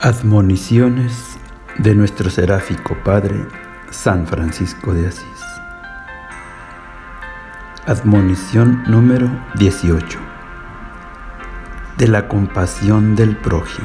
Admoniciones de nuestro seráfico Padre, San Francisco de Asís. Admonición número 18. De la compasión del prójimo.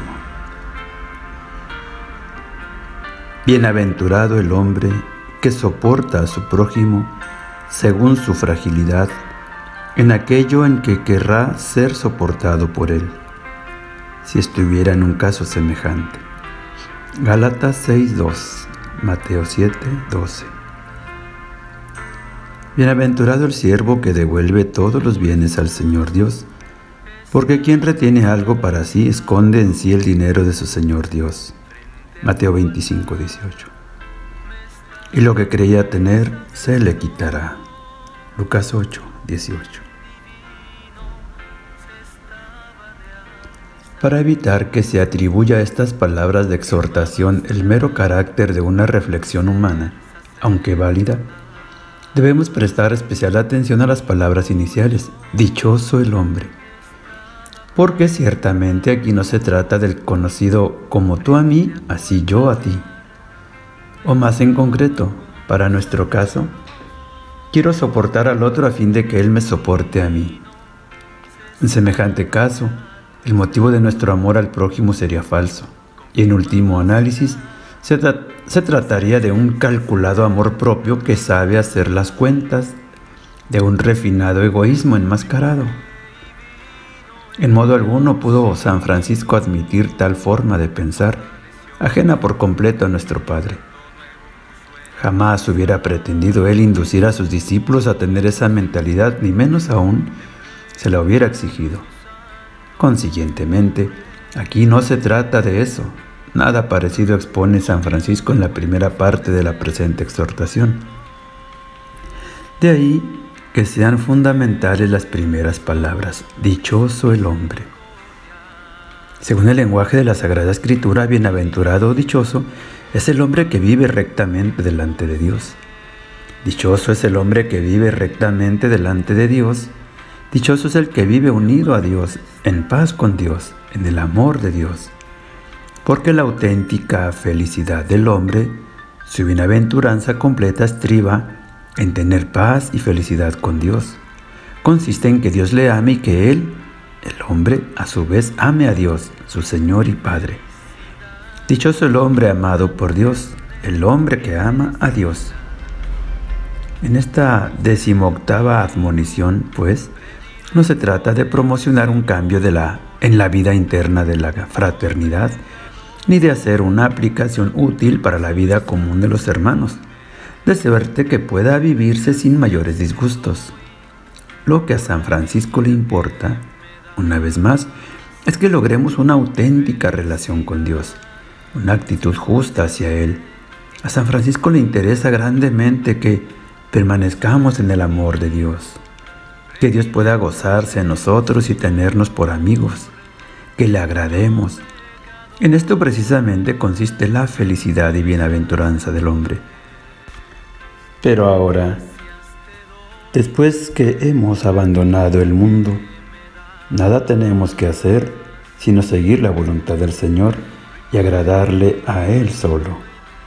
Bienaventurado el hombre que soporta a su prójimo según su fragilidad, en aquello en que querrá ser soportado por él, si estuviera en un caso semejante. Gálatas 6:2, Mateo 7:12. Bienaventurado el siervo que devuelve todos los bienes al Señor Dios, porque quien retiene algo para sí esconde en sí el dinero de su Señor Dios. Mateo 25:18. Y lo que creía tener se le quitará. Lucas 8:18. Para evitar que se atribuya a estas palabras de exhortación el mero carácter de una reflexión humana, aunque válida, debemos prestar especial atención a las palabras iniciales, dichoso el hombre, porque ciertamente aquí no se trata del conocido como tú a mí, así yo a ti. O más en concreto, para nuestro caso, quiero soportar al otro a fin de que él me soporte a mí. En semejante caso, el motivo de nuestro amor al prójimo sería falso, y en último análisis, se trataría de un calculado amor propio que sabe hacer las cuentas, de un refinado egoísmo enmascarado. En modo alguno pudo San Francisco admitir tal forma de pensar, ajena por completo a nuestro Padre. Jamás hubiera pretendido él inducir a sus discípulos a tener esa mentalidad, ni menos aún se la hubiera exigido. Consiguientemente, aquí no se trata de eso. Nada parecido expone San Francisco en la primera parte de la presente exhortación. De ahí que sean fundamentales las primeras palabras, dichoso el hombre. Según el lenguaje de la Sagrada Escritura, bienaventurado o dichoso es el hombre que vive rectamente delante de Dios. Dichoso es el hombre que vive rectamente delante de Dios. Dichoso es el que vive unido a Dios, en paz con Dios, en el amor de Dios. Porque la auténtica felicidad del hombre, su bienaventuranza completa estriba en tener paz y felicidad con Dios. Consiste en que Dios le ame y que él, el hombre, a su vez ame a Dios, su Señor y Padre. Dichoso el hombre amado por Dios, el hombre que ama a Dios. En esta 18ª admonición, pues, no se trata de promocionar un cambio en la vida interna de la fraternidad, ni de hacer una aplicación útil para la vida común de los hermanos, de suerte que pueda vivirse sin mayores disgustos. Lo que a San Francisco le importa, una vez más, es que logremos una auténtica relación con Dios, una actitud justa hacia Él. A San Francisco le interesa grandemente que permanezcamos en el amor de Dios, que Dios pueda gozarse en nosotros y tenernos por amigos, que le agrademos. En esto precisamente consiste la felicidad y bienaventuranza del hombre. Pero ahora, después que hemos abandonado el mundo, nada tenemos que hacer sino seguir la voluntad del Señor y agradarle a Él solo.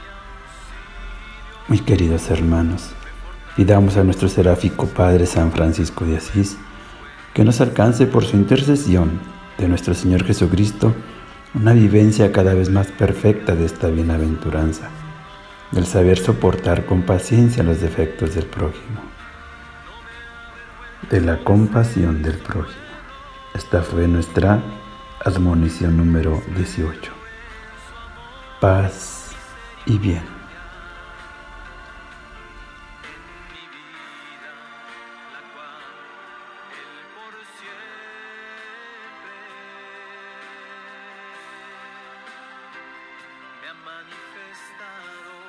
Mis queridos hermanos, pidamos a nuestro seráfico Padre San Francisco de Asís que nos alcance por su intercesión de nuestro Señor Jesucristo una vivencia cada vez más perfecta de esta bienaventuranza, del saber soportar con paciencia los defectos del prójimo. De la compasión del prójimo. Esta fue nuestra admonición número 18. Paz y bien. Manifestado